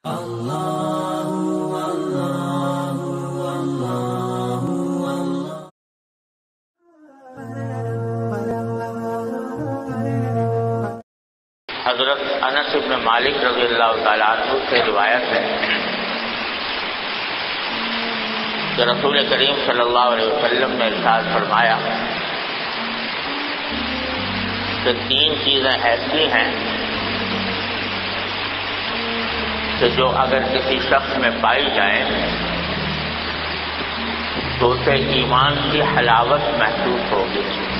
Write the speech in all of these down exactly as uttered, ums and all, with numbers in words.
حضرت انس بن مالک رضی اللہ تعالیٰ عنہ سے روایت ہے کہ رسول کریم صلی اللہ علیہ وسلم نے ارشاد فرمایا کہ تین چیزیں ایسی ہیں کہ جو اگر کسی شخص میں پائی جائیں تو اسے ایمان کی حلاوت محسوس ہوگی۔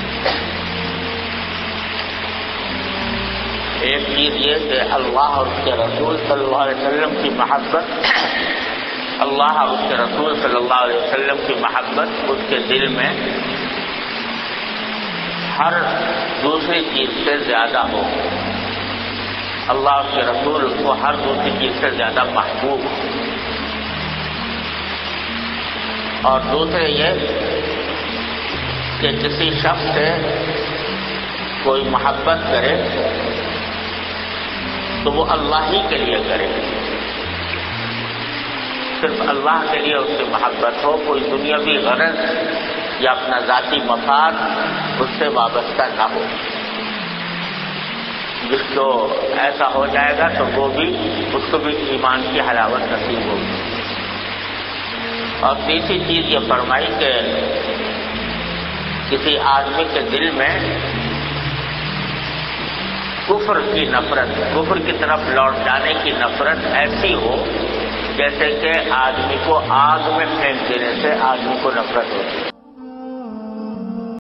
ایک چیز یہ کہ اللہ اور اس کے رسول صلی اللہ علیہ وسلم کی محبت اللہ اور اس کے رسول صلی اللہ علیہ وسلم کی محبت اس کے دل میں ہر دوسری چیز سے زیادہ ہو، اللہ اور اس کے رسول اس کو ہر دوسری چیز سے زیادہ محبوب ہو۔ اور دوسرے یہ کہ کسی شخص سے کوئی محبت کرے تو وہ اللہ ہی کے لیے کرے، صرف اللہ کے لیے اس کی محبت ہو، کوئی دنیاوی غرض یا اپنا ذاتی مفاد اس سے وابستہ نہ ہو۔ جس کو ایسا ہو جائے گا تو وہ بھی اس کو بھی ایمان کی حلاوت نصیب ہوگی۔ اور تیسری چیز یہ فرمائی کہ کسی آدمی کے دل میں کفر کی نفرت، کفر کی طرف لوٹ جانے کی نفرت ایسی ہو جیسے کہ آدمی کو آگ میں پھینک دینے سے آدمی کو نفرت ہوتی ہے۔